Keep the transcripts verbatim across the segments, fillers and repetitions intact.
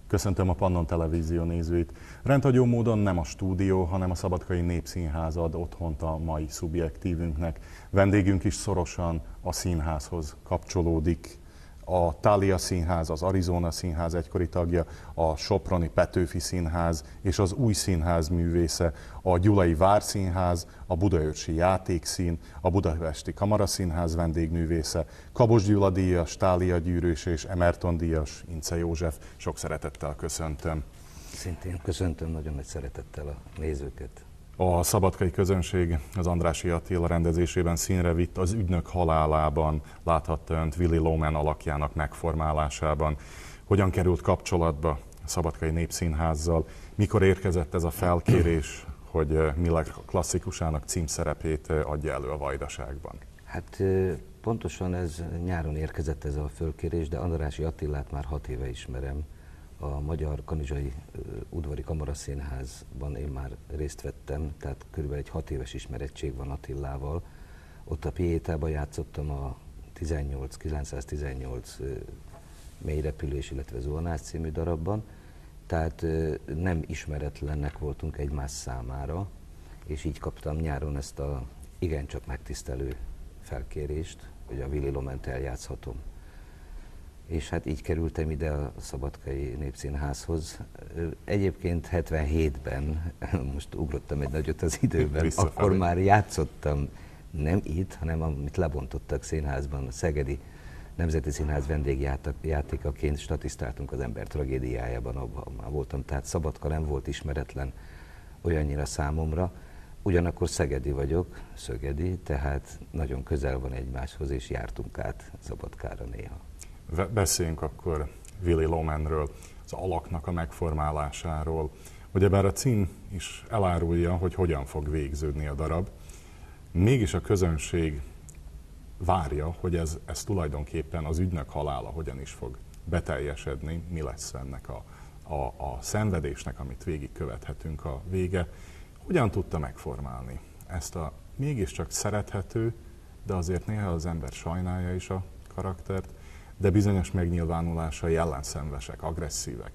Köszöntöm a Pannon Televízió nézőit. Rendhagyó módon nem a stúdió, hanem a Szabadkai Népszínház ad otthont a mai szubjektívünknek. Vendégünk is szorosan a színházhoz kapcsolódik. A Thalia Színház, az Arizona Színház egykori tagja, a Soproni Petőfi Színház és az Új Színház művésze, a Gyulai Várszínház, a Budaörsi Játékszín, a Budapesti Kamaraszínház vendégművésze, Kabos Gyula díjas, Thalia gyűrűs és Emerton díjas Incze József. Sok szeretettel köszöntöm. Szintén köszöntöm nagyon nagy szeretettel a nézőket. A szabadkai közönség az Andrássy Attila rendezésében színre vitt Az ügynök halálában, láthatta önt Willy Loman alakjának megformálásában. Hogyan került kapcsolatba a Szabadkai Népszínházzal? Mikor érkezett ez a felkérés, hogy Miller klasszikusának címszerepét adja elő a Vajdaságban? Hát pontosan ez nyáron érkezett ez a fölkérés, de Andrássy Attilát már hat éve ismerem. A Magyar Kanizsai Udvari Kamaraszínházban én már részt vettem, tehát körülbelül egy hat éves ismerettség van Attilával. Ott a Piétában játszottam a kilencszáztizennyolc Mélyrepülés, illetve Zuhanás című darabban, tehát nem ismeretlennek voltunk egymás számára, és így kaptam nyáron ezt a igencsak megtisztelő felkérést, hogy a Willy Lomant eljátszhatom. És hát így kerültem ide a Szabadkai Népszínházhoz. Egyébként hetvenhétben, most ugrottam egy nagyot az időben, akkor már játszottam, nem itt, hanem amit lebontottak színházban, a Szegedi Nemzeti Színház vendégjátékaként statisztáltunk az Ember tragédiájában, abban már voltam, tehát Szabadka nem volt ismeretlen olyannyira számomra. Ugyanakkor szegedi vagyok, szögedi, tehát nagyon közel van egymáshoz, és jártunk át Szabadkára néha. Beszéljünk akkor Willy Lomanről, az alaknak a megformálásáról. Ugyebár a cím is elárulja, hogy hogyan fog végződni a darab. Mégis a közönség várja, hogy ez, ez tulajdonképpen az ügynök halála hogyan is fog beteljesedni, mi lesz ennek a, a, a szenvedésnek, amit végigkövethetünk a vége. Hogyan tudta megformálni ezt a mégiscsak szerethető, de azért néha az ember sajnálja is a karaktert, de bizonyos megnyilvánulásai ellenszenvesek, agresszívek.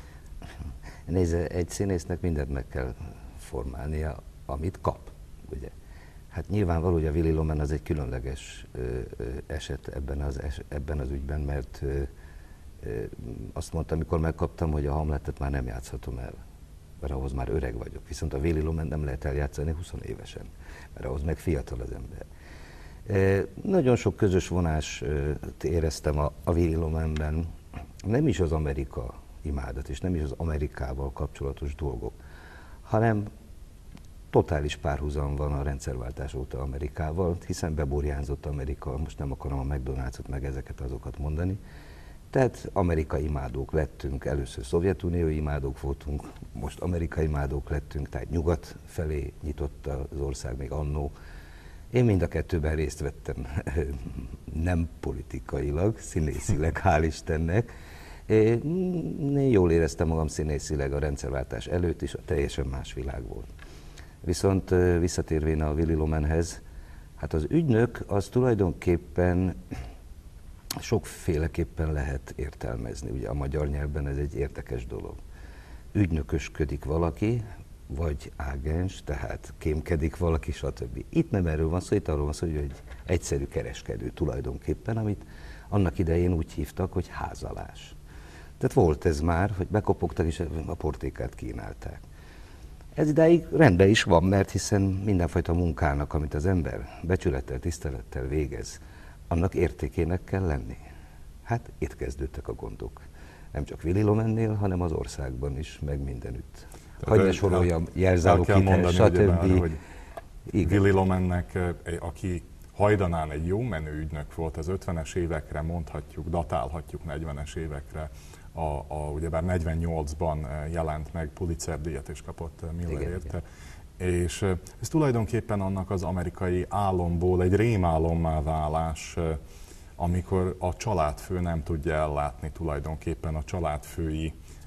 Nézze, egy színésznek mindent meg kell formálnia, amit kap, ugye. Hát nyilvánvaló, hogy a Willy Loman az egy különleges ö, ö, eset ebben az, es, ebben az ügyben, mert ö, ö, azt mondtam, amikor megkaptam, hogy a Hamletet már nem játszhatom el, mert ahhoz már öreg vagyok. Viszont a Willy Loman nem lehet eljátszani húsz évesen, mert ahhoz meg fiatal az ember. E, nagyon sok közös vonást éreztem a, a Willy Lomanben, nem is az Amerika imádat, és nem is az Amerikával kapcsolatos dolgok, hanem totális párhuzam van a rendszerváltás óta Amerikával, hiszen beburjánzott Amerika, most nem akarom a McDonald's-ot meg ezeket azokat mondani. Tehát amerikai imádók lettünk, először szovjetuniói imádók voltunk, most amerikai imádók lettünk, tehát nyugat felé nyitott az ország még annó. Én mind a kettőben részt vettem, nem politikailag, színészileg, hál' Istennek. Én jól éreztem magam színészileg a rendszerváltás előtt is, teljesen más világ volt. Viszont visszatérvén a Willy Lomanhez, hát az ügynök az tulajdonképpen sokféleképpen lehet értelmezni. Ugye a magyar nyelvben ez egy érdekes dolog. Ügynökösködik valaki, vagy ágens, tehát kémkedik valaki, stb. Itt nem erről van szó, itt arról van szó, hogy egy egyszerű kereskedő tulajdonképpen, amit annak idején úgy hívtak, hogy házalás. Tehát volt ez már, hogy bekopogtak és a portékát kínálták. Ez idáig rendben is van, mert hiszen mindenfajta munkának, amit az ember becsülettel, tisztelettel végez, annak értékének kell lenni. Hát itt kezdődtek a gondok. Nem csak Willy Lomannél, hanem az országban is, meg mindenütt. Hogy ne soroljam, jelzáloghitel, stb. Hogy Willy Lomannek, aki hajdanán egy jó menő ügynök volt, az ötvenes évekre mondhatjuk, datálhatjuk negyvenes évekre, a, a, ugyebár negyvennyolcban jelent meg, Pulitzer-díjat és kapott Miller érte. És ez tulajdonképpen annak az amerikai álomból egy rémálommá válás, amikor a családfő nem tudja ellátni tulajdonképpen a családfői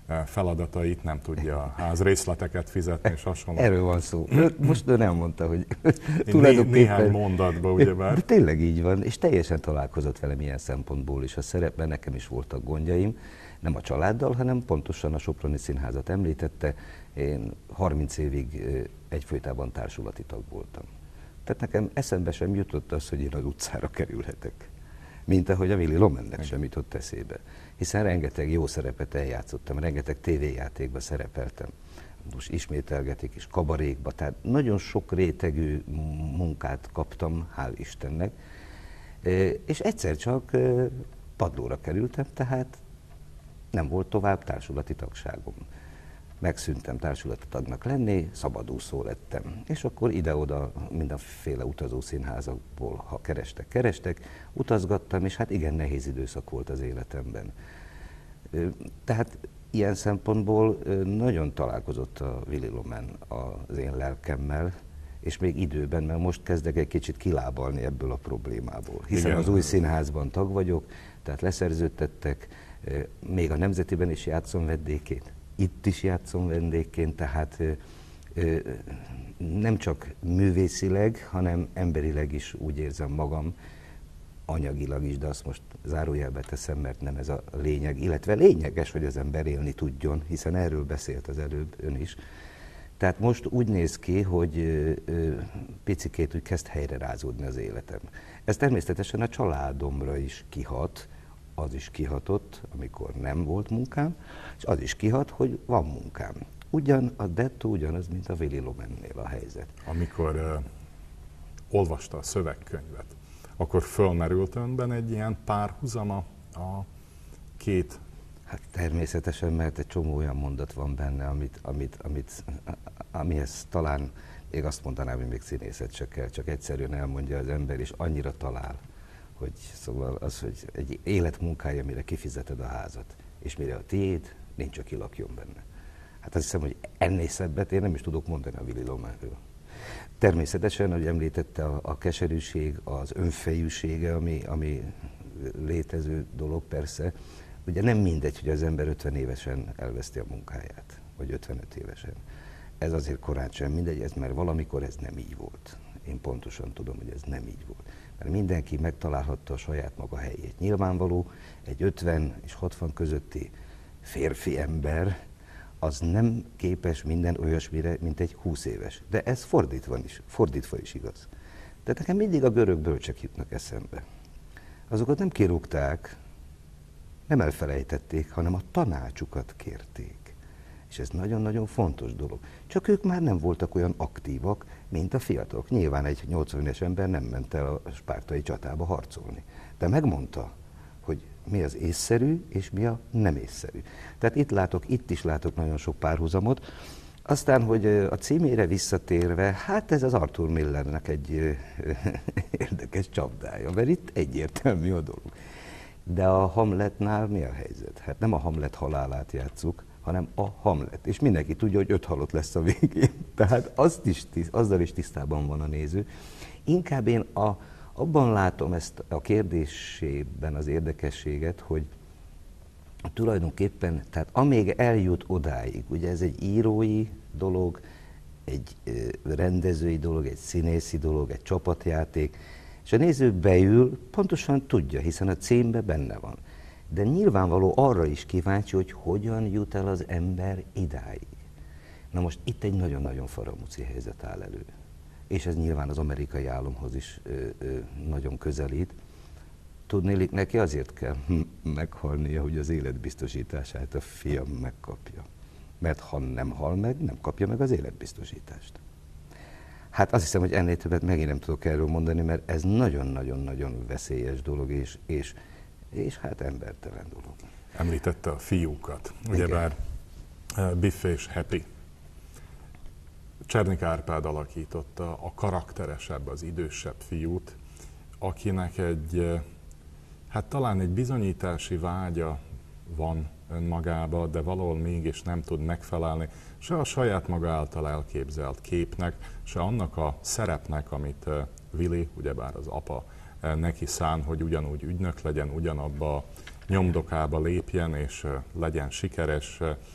feladatait, nem tudja a ház részleteket fizetni, és hasonló. Erről van szó. Most ő nem mondta, hogy tulajdonképpen... Néhány mondatban, ugyebár. De tényleg így van, és teljesen találkozott velem ilyen szempontból is a szerepben, nekem is voltak gondjaim, nem a családdal, hanem pontosan a Soproni Színházat említette. Én harminc évig egyfolytában társulati tag voltam. Tehát nekem eszembe sem jutott az, hogy én az utcára kerülhetek. Mint ahogy a Willy Lomannek sem jutott eszébe. Hiszen rengeteg jó szerepet eljátszottam, rengeteg tévéjátékba szerepeltem. Most ismételgetik is kabarékba, tehát nagyon sok rétegű munkát kaptam, hál' Istennek. És egyszer csak padlóra kerültem, tehát nem volt tovább társulati tagságom. Megszűntem társulati tagnak lenni, szabadúszó lettem. És akkor ide-oda mindenféle utazó színházakból, ha kerestek, kerestek, utazgattam, és hát igen nehéz időszak volt az életemben. Tehát ilyen szempontból nagyon találkozott a Willy Loman az én lelkemmel, és még időben, mert most kezdek egy kicsit kilábalni ebből a problémából. Hiszen igen. Az új színházban tag vagyok, tehát leszerződtettek, még a Nemzetiben is játszom vendégként, itt is játszom vendégként, tehát nem csak művészileg, hanem emberileg is úgy érzem magam, anyagilag is, de azt most zárójelbe teszem, mert nem ez a lényeg, illetve lényeges, hogy az ember élni tudjon, hiszen erről beszélt az előbb ön is. Tehát most úgy néz ki, hogy picikét úgy kezd helyre rázódni az életem. Ez természetesen a családomra is kihat, az is kihatott, amikor nem volt munkám, és az is kihat, hogy van munkám. Ugyan a dettó ugyanaz, mint a Willy Lomannél a helyzet. Amikor uh, olvasta a szövegkönyvet, akkor fölmerült önben egy ilyen párhuzama a két? Hát természetesen, mert egy csomó olyan mondat van benne, amit, amit, amit, amihez talán még azt mondanám, hogy még színészet se kell, csak egyszerűen elmondja az ember, és annyira talál, hogy szóval az, hogy egy életmunkája, mire kifizeted a házat, és mire a tiéd, nincs, aki lakjon benne. Hát azt hiszem, hogy ennél szebbet én nem is tudok mondani a Willy Lomanről. Természetesen, ahogy említette, a, a keserűség, az önfejűsége, ami, ami létező dolog persze. Ugye nem mindegy, hogy az ember ötven évesen elveszti a munkáját, vagy ötvenöt évesen. Ez azért korán sem mindegy, ez, mert valamikor ez nem így volt. Én pontosan tudom, hogy ez nem így volt. Mert mindenki megtalálhatta a saját maga helyét. Nyilvánvaló, egy ötven és hatvan közötti férfi ember, az nem képes minden olyasmire, mint egy húsz éves. De ez fordítva is, fordítva is igaz. De nekem mindig a görög bölcsek jutnak eszembe. Azokat nem kirúgták, nem elfelejtették, hanem a tanácsukat kérték. És ez nagyon-nagyon fontos dolog. Csak ők már nem voltak olyan aktívak, mint a fiatalok. Nyilván egy nyolcvan éves ember nem ment el a spártai csatába harcolni. De megmondta, hogy mi az észszerű, és mi a nem észszerű. Tehát itt látok, itt is látok nagyon sok párhuzamot. Aztán, hogy a címére visszatérve, hát ez az Arthur Millernek egy érdekes csapdája, mert itt egyértelmű a dolog. De a Hamletnál mi a helyzet? Hát nem a Hamlet halálát játsszuk, hanem a Hamlet. És mindenki tudja, hogy öt halott lesz a végén. Tehát azt is, azzal is tisztában van a néző. Inkább én a, abban látom ezt a kérdésében az érdekességet, hogy tulajdonképpen, tehát amíg eljut odáig, ugye ez egy írói dolog, egy rendezői dolog, egy színészi dolog, egy csapatjáték, és a néző beül, pontosan tudja, hiszen a címben benne van. De nyilvánvaló arra is kíváncsi, hogy hogyan jut el az ember idáig. Na most itt egy nagyon-nagyon faramúci helyzet áll elő. És ez nyilván az amerikai álomhoz is ö, ö, nagyon közelít. Tudnélik, neki azért kell meghalnia, hogy az életbiztosítását a fiam megkapja. Mert ha nem hal meg, nem kapja meg az életbiztosítást. Hát azt hiszem, hogy ennél többet megint nem tudok erről mondani, mert ez nagyon-nagyon-nagyon veszélyes dolog, és, és, és hát embertelen dolog. Említette a fiúkat, ugyebár uh, Biff és Happy. Csernik Árpád alakította a karakteresebb, az idősebb fiút, akinek egy, hát talán egy bizonyítási vágya van önmagába, de valahol mégis nem tud megfelelni se a saját maga által elképzelt képnek, se annak a szerepnek, amit Willy, ugyebár az apa neki szán, hogy ugyanúgy ügynök legyen, ugyanabba a nyomdokába lépjen és legyen sikeres.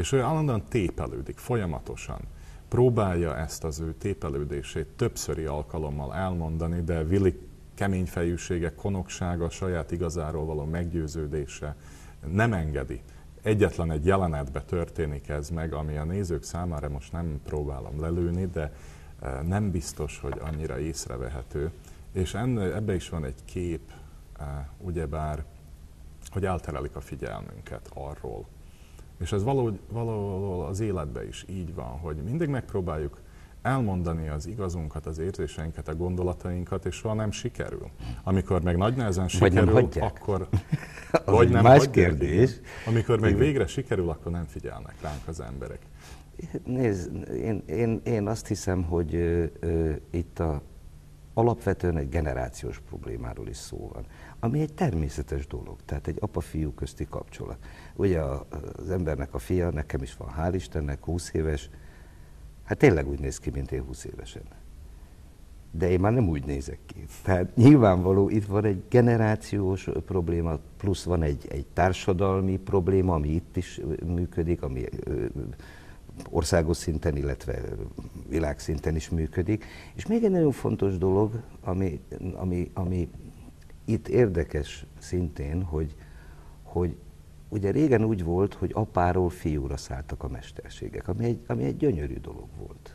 És ő állandóan tépelődik, folyamatosan. Próbálja ezt az ő tépelődését többszöri alkalommal elmondani, de Willi keményfejűsége, konoksága, saját igazáról való meggyőződése nem engedi. Egyetlen egy jelenetbe történik ez meg, ami a nézők számára most nem próbálom lelőni, de nem biztos, hogy annyira észrevehető. És enne, ebbe is van egy kép, ugyebár, hogy elterelik a figyelmünket arról. És ez valahogy, valahol az életben is így van, hogy mindig megpróbáljuk elmondani az igazunkat, az érzéseinket, a gondolatainkat, és soha nem sikerül. Amikor meg nagy nehezen sikerül, akkor... vagy nem más hagyják, kérdés. Amikor meg végre sikerül, akkor nem figyelnek ránk az emberek. Nézd, én, én, én azt hiszem, hogy ö, ö, itt a, alapvetően egy generációs problémáról is szó van, ami egy természetes dolog, tehát egy apa-fiú közti kapcsolat. Ugye a, az embernek a fia, nekem is van, hál' Istennek, húsz éves, hát tényleg úgy néz ki, mint én húsz évesen. De én már nem úgy nézek ki. Tehát nyilvánvaló, itt van egy generációs probléma, plusz van egy, egy társadalmi probléma, ami itt is működik, ami ö, országos szinten, illetve világszinten is működik. És még egy nagyon fontos dolog, ami, ami, ami itt érdekes szintén, hogy, hogy ugye régen úgy volt, hogy apáról fiúra szálltak a mesterségek, ami egy, ami egy gyönyörű dolog volt.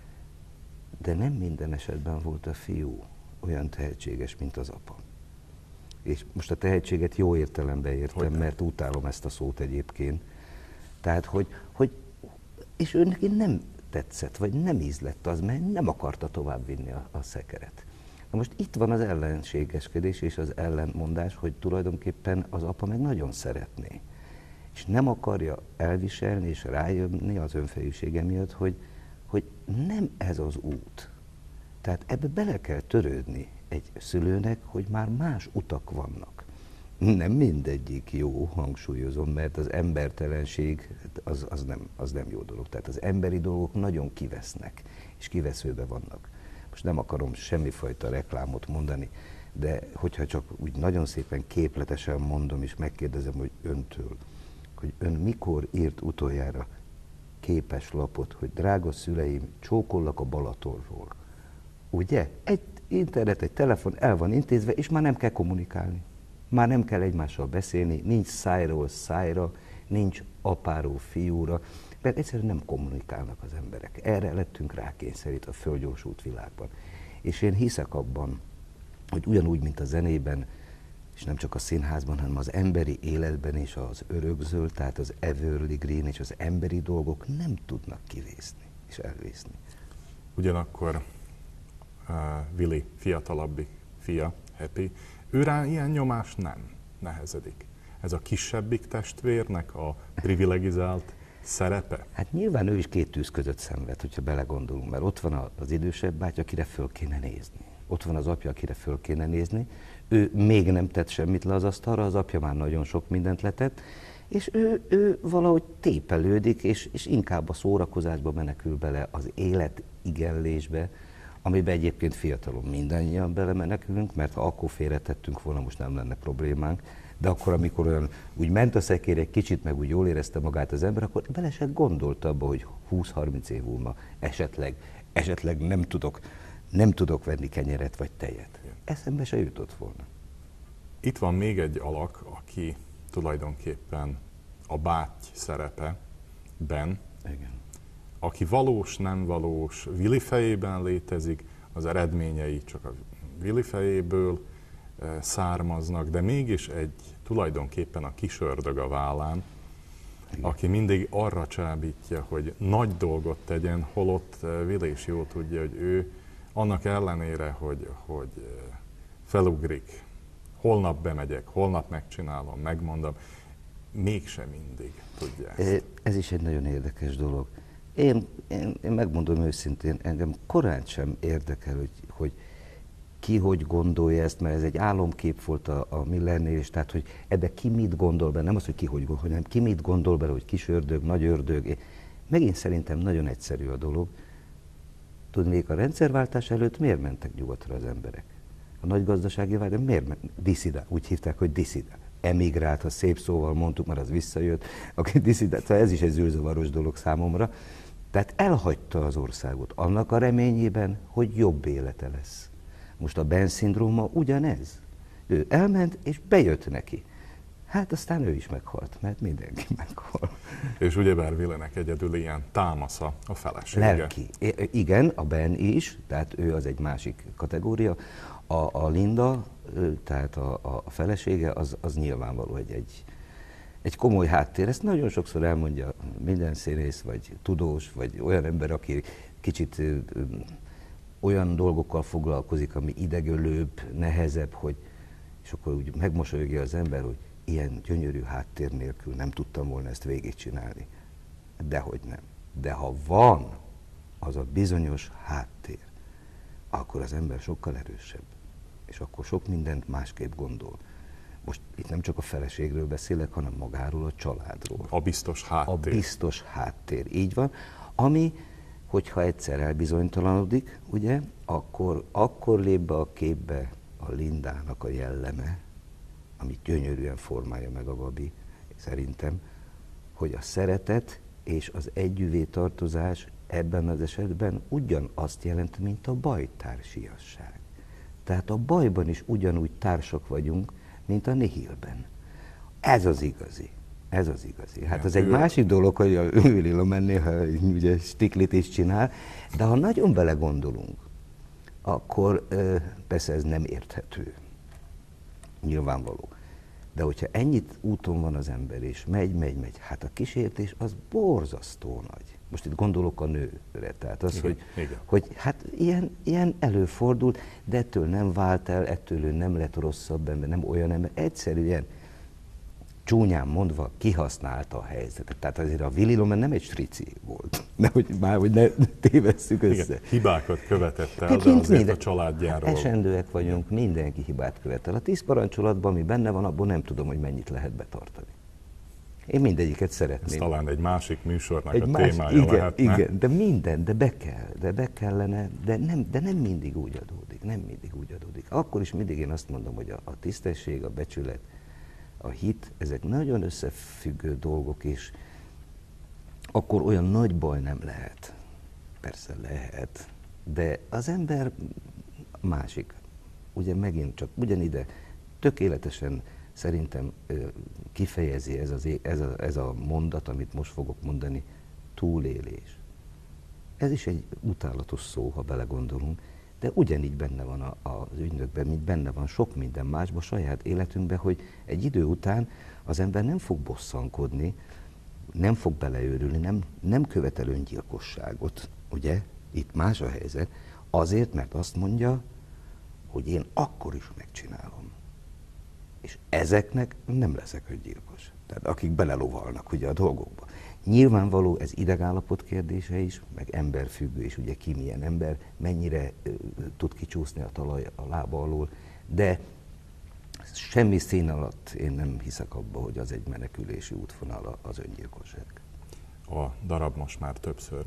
De nem minden esetben volt a fiú olyan tehetséges, mint az apa. És most a tehetséget jó értelemben értem, hogy mert utálom ezt a szót egyébként. Tehát, hogy, hogy és ő neki nem tetszett, vagy nem ízlett az, mert nem akarta tovább vinni a, a szekeret. Na most itt van az ellenségeskedés és az ellentmondás, hogy tulajdonképpen az apa meg nagyon szeretné. És nem akarja elviselni és rájönni az önfejűsége miatt, hogy, hogy nem ez az út. Tehát ebbe bele kell törődni egy szülőnek, hogy már más utak vannak. Nem mindegyik jó, hangsúlyozom, mert az embertelenség az, az, nem, az nem jó dolog. Tehát az emberi dolgok nagyon kivesznek, és kiveszőbe vannak. Most nem akarom semmifajta reklámot mondani, de hogyha csak úgy nagyon szépen képletesen mondom, és megkérdezem, hogy öntől, hogy ön mikor írt utoljára képes lapot, hogy drága szüleim, csókollak a Balatonról. Ugye? Egy internet, egy telefon el van intézve, és már nem kell kommunikálni. Már nem kell egymással beszélni, nincs szájról szájra, nincs apáról fiúra, mert egyszerűen nem kommunikálnak az emberek. Erre lettünk rákényszerítve a fölgyorsult világban. És én hiszek abban, hogy ugyanúgy, mint a zenében, és nem csak a színházban, hanem az emberi életben is az örökzöld, tehát az evergreen és az emberi dolgok nem tudnak kivészni és elvészni. Ugyanakkor uh, Willi fiatalabbi fia, Happy, őrá ilyen nyomás nem nehezedik. Ez a kisebbik testvérnek a privilegizált szerepe? Hát nyilván ő is két tűz között szenved, hogyha belegondolunk, mert ott van az idősebb bátyja, akire föl kéne nézni. Ott van az apja, akire föl kéne nézni. Ő még nem tett semmit le az asztalra, az apja már nagyon sok mindent letett, és ő, ő valahogy tépelődik, és, és inkább a szórakozásba menekül bele, az élet igellésbe, amiben egyébként fiatalon mindannyian belemenekülünk, mert ha akkor félretettünk volna, most nem lenne problémánk, de akkor, amikor olyan úgy ment a szekér egy kicsit, meg úgy jól érezte magát az ember, akkor bele se gondolt abba, hogy húsz-harminc év múlva esetleg, esetleg nem tudok, nem tudok venni kenyeret vagy tejet. Eszembe se jutott volna. Itt van még egy alak, aki tulajdonképpen a báty szerepe, Ben, igen. Aki valós, nem valós, Willi fejében létezik, az eredményei csak a Willi fejéből e, származnak, de mégis egy tulajdonképpen a kis ördög a vállán, igen. Aki mindig arra csábítja, hogy nagy dolgot tegyen, holott Willi is jól tudja, hogy ő annak ellenére, hogy, hogy felugrik, holnap bemegyek, holnap megcsinálom, megmondom, mégsem mindig tudja ezt. Ez is egy nagyon érdekes dolog. Én, én, én megmondom őszintén, engem korán sem érdekel, hogy, hogy ki hogy gondolja ezt, mert ez egy álomkép volt a, a Millernél, és tehát, hogy ebbe ki mit gondol bele, nem az, hogy ki hogy gondol, hanem ki mit gondol bele, hogy kis ördög, nagy ördög. Megint szerintem nagyon egyszerű a dolog. Tudnék, a rendszerváltás előtt miért mentek nyugatra az emberek? A nagy gazdasági váltás, miért mentek? Diszidál, úgy hívták, hogy diszidál. emigrált, ha szép szóval mondtuk, mert az visszajött, aki diszident, ez is egy zűrzavaros dolog számomra. Tehát elhagyta az országot annak a reményében, hogy jobb élete lesz. Most a Ben-szindróma ugyanez. Ő elment, és bejött neki. Hát aztán ő is meghalt, mert mindenki meghal. És ugyebár Willinek egyedül ilyen támasza a felesége. Lelki. I- igen, a Ben is, tehát ő az egy másik kategória. A, a Linda, tehát a, a felesége, az, az nyilvánvaló egy, egy, egy komoly háttér. Ezt nagyon sokszor elmondja minden színész, vagy tudós, vagy olyan ember, aki kicsit ö, ö, olyan dolgokkal foglalkozik, ami idegölőbb, nehezebb, hogy, és akkor úgy megmosolyogja az ember, hogy ilyen gyönyörű háttér nélkül nem tudtam volna ezt végigcsinálni. Dehogy nem. De ha van az a bizonyos háttér, akkor az ember sokkal erősebb. És akkor sok mindent másképp gondol. Most itt nem csak a feleségről beszélek, hanem magáról, a családról. A biztos háttér. A biztos háttér, így van. Ami, hogyha egyszer elbizonytalanodik, ugye, akkor, akkor lép be a képbe a Lindának a jelleme, amit gyönyörűen formálja meg a Gabi, szerintem, hogy a szeretet és az együvé tartozás ebben az esetben ugyanazt jelent, mint a bajtársiasság. Tehát a bajban is ugyanúgy társak vagyunk, mint a nihilben. Ez az igazi. Ez az igazi. Hát az egy másik dolog, hogy a Willy Loman néha ugye stiklit is csinál, de ha nagyon belegondolunk, akkor persze ez nem érthető. Nyilvánvaló. De hogyha ennyit úton van az ember, és megy, megy, megy, hát a kísértés az borzasztó nagy. Most itt gondolok a nőre, tehát az, igen, hogy, igen. hogy hát ilyen, ilyen előfordult, de ettől nem vált el, ettől ő nem lett rosszabb ember, nem olyan ember, egyszerűen csúnyán mondva kihasználta a helyzetet. Tehát azért a Willy Loman nem egy strici volt, nehogy már, hogy ne tévesszük össze. Igen, hibákat követett el, de azért minden, a családjáról. Esendőek vagyunk, mindenki hibát követel. A tíz parancsolatban, ami benne van, abból nem tudom, hogy mennyit lehet betartani. Én mindegyiket szeretném. Ez talán egy másik műsornak egy a más, témája igen, lehetne. Igen, de minden, de be kell, de be kellene, de nem, de nem mindig úgy adódik, nem mindig úgy adódik. Akkor is mindig én azt mondom, hogy a, a tisztesség, a becsület, a hit, ezek nagyon összefüggő dolgok, és akkor olyan nagy baj nem lehet. Persze lehet, de az ember másik. Ugye megint csak ugyanide tökéletesen szerintem kifejezi ez, az, ez, a, ez a mondat, amit most fogok mondani, túlélés. Ez is egy utálatos szó, ha belegondolunk, de ugyanígy benne van a, az ügynökben, mint benne van sok minden másban, saját életünkben, hogy egy idő után az ember nem fog bosszankodni, nem fog beleőrülni, nem, nem követel öngyilkosságot, ugye? Itt más a helyzet, azért, mert azt mondja, hogy én akkor is megcsinálom. És ezeknek nem leszek öngyilkos. Tehát akik belelovalnak ugye a dolgokba. Nyilvánvaló ez idegállapot kérdése is, meg emberfüggő is, ugye ki milyen ember, mennyire uh, tud kicsúszni a talaj a lába alól, de semmi szín alatt én nem hiszek abba, hogy az egy menekülési útvonal az öngyilkosság. A darab most már többször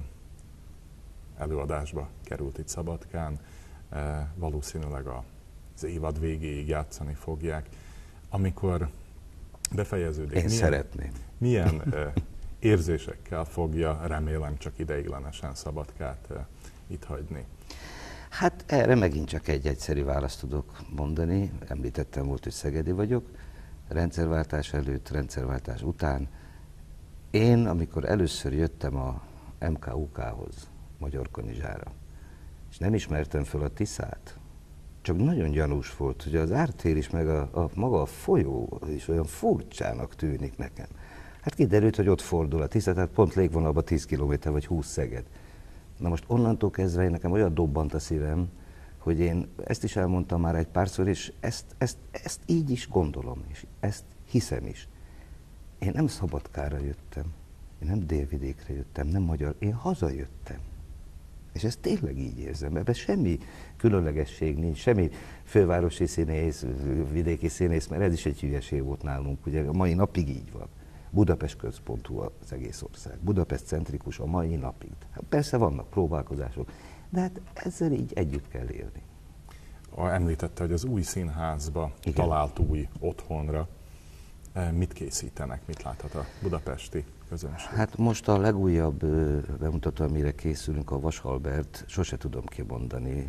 előadásba került itt Szabadkán, e, valószínűleg az évad végéig játszani fogják. Amikor befejeződik, én milyen, szeretném. milyen e, érzésekkel fogja, remélem csak ideiglenesen Szabadkát e, itt hagyni? Hát erre megint csak egy egyszerű választ tudok mondani. Említettem volt, hogy szegedi vagyok. Rendszerváltás előtt, rendszerváltás után. Én, amikor először jöttem a em ká u ká-hoz, Magyarkanizsára, és nem ismertem fel a Tiszát, csak nagyon gyanús volt, hogy az ártér is, meg a, a maga a folyó is olyan furcsának tűnik nekem. Hát kiderült, hogy ott fordul a Tisza, tehát pont légvonalban tíz kilométer vagy húsz Szeged. Na most onnantól kezdve nekem olyan dobbant a szívem, hogy én ezt is elmondtam már egy párszor, és ezt, ezt, ezt így is gondolom, és ezt hiszem is. Én nem Szabadkára jöttem, én nem Délvidékre jöttem, nem magyar, én hazajöttem. És ezt tényleg így érzem, ebben semmi különlegesség nincs, semmi fővárosi színész, vidéki színész, mert ez is egy hülyeség volt nálunk, ugye a mai napig így van. Budapest központú az egész ország, Budapest centrikus a mai napig. Hát persze vannak próbálkozások, de hát ezzel így együtt kell élni. Említette, hogy az új színházba Igen. talált új otthonra. Mit készítenek, mit láthat a budapesti közönség? Hát most a legújabb bemutató, amire készülünk, a Vasalbert, sose tudom kimondani,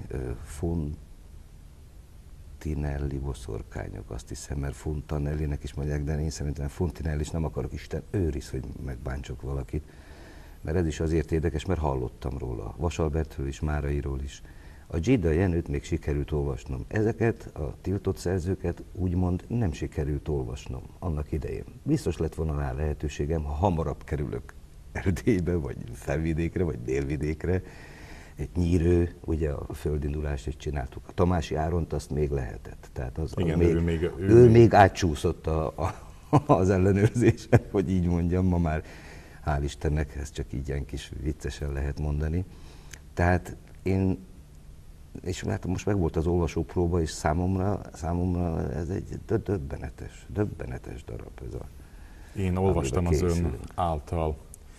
Fontinelli boszorkányok, azt hiszem, mert Fontanellinek is mondják, de én szerintem Fontinelli is nem akarok, Isten őriz, hogy megbántsok valakit. Mert ez is azért érdekes, mert hallottam róla, Vasalbertről is, Márairól is. A Gida Jenőt még sikerült olvasnom. Ezeket a tiltott szerzőket úgymond nem sikerült olvasnom annak idején. Biztos lett volna rá lehetőségem, ha hamarabb kerülök Erdélybe, vagy Felvidékre, vagy Délvidékre. Egy Nyírő, ugye a földindulást is csináltuk. A Tamási Áront azt még lehetett. Tehát az, igen, még, ő, még, ő, ő még, még átcsúszott a, a, az ellenőrzésen, hogy így mondjam, ma már hál' Istennek, ez csak így ilyen kis viccesen lehet mondani. Tehát én, és hát most meg volt az olvasópróba, és számomra, számomra ez egy döbbenetes, döbbenetes darab ez a... Én olvastam az ön által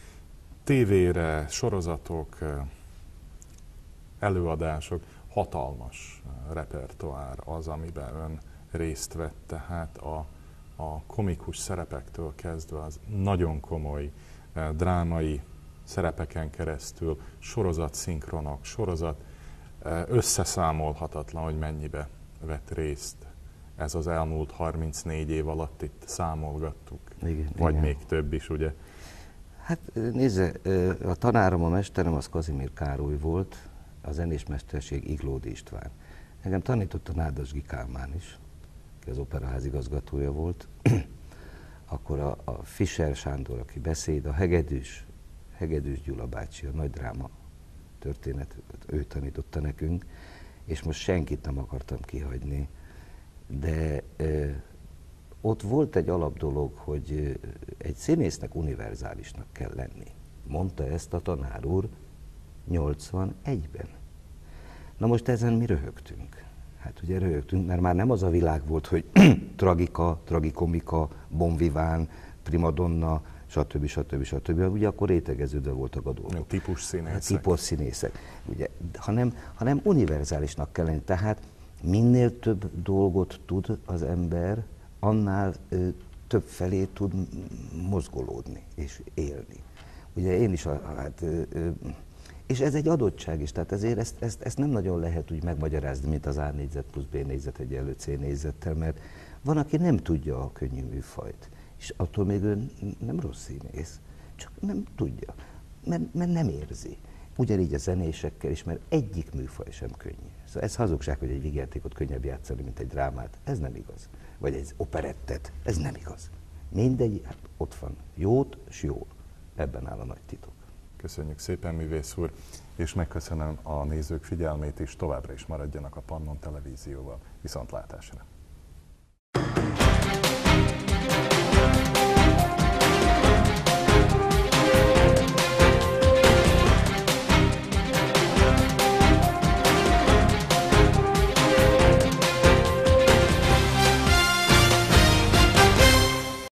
tévére, sorozatok, előadások, hatalmas repertoár az, amiben ön részt vett, tehát a, a komikus szerepektől kezdve az nagyon komoly drámai szerepeken keresztül, sorozat szinkronok, sorozat összeszámolhatatlan, hogy mennyibe vett részt. Ez az elmúlt harmincnégy év alatt itt számolgattuk, igen, vagy igen. még több is, ugye? Hát nézze, a tanárom, a mesterem az Kazimír Károly volt, a zenésmesterség Iglódi István. Engem tanított a Nádasdy Kálmán is, aki az operaház igazgatója volt. Akkor a, a Fischer Sándor, aki beszéd, a Hegedűs, Hegedűs Gyula bácsi, a nagy dráma történet, ő tanította nekünk, és most senkit nem akartam kihagyni. De ö, ott volt egy alapdolog, hogy egy színésznek univerzálisnak kell lenni. Mondta ezt a tanár úr nyolcvanegyben. Na most ezen mi röhögtünk. Hát ugye röhögtünk, mert már nem az a világ volt, hogy tragika, tragikomika, bonviván, primadonna, stb. stb. stb. Ugye akkor rétegeződve voltak a dolgok. Típus színészek. Típus színészek. Ugye, hanem, hanem univerzálisnak kell lenni. Tehát minél több dolgot tud az ember, annál ö, több felé tud mozgolódni és élni. Ugye én is, a, hát, ö, ö, és ez egy adottság is, tehát ezért ezt, ezt, ezt nem nagyon lehet úgy megmagyarázni, mint az A négyzet plusz B négyzet egyenlő C négyzettel, mert van, aki nem tudja a könnyű műfajt, és attól még ő nem rossz színész, csak nem tudja, mert, mert nem érzi. Ugyanígy a zenésekkel is, mert egyik műfaj sem könnyű. Szóval ez hazugság, hogy egy vígjátékot könnyebb játszani, mint egy drámát. Ez nem igaz. Vagy egy operettet. Ez nem igaz. Mindegy, hát ott van. Jót s jól. Ebben áll a nagy titok. Köszönjük szépen, művész úr, és megköszönöm a nézők figyelmét, és továbbra is maradjanak a Pannon Televízióval. Viszontlátásra!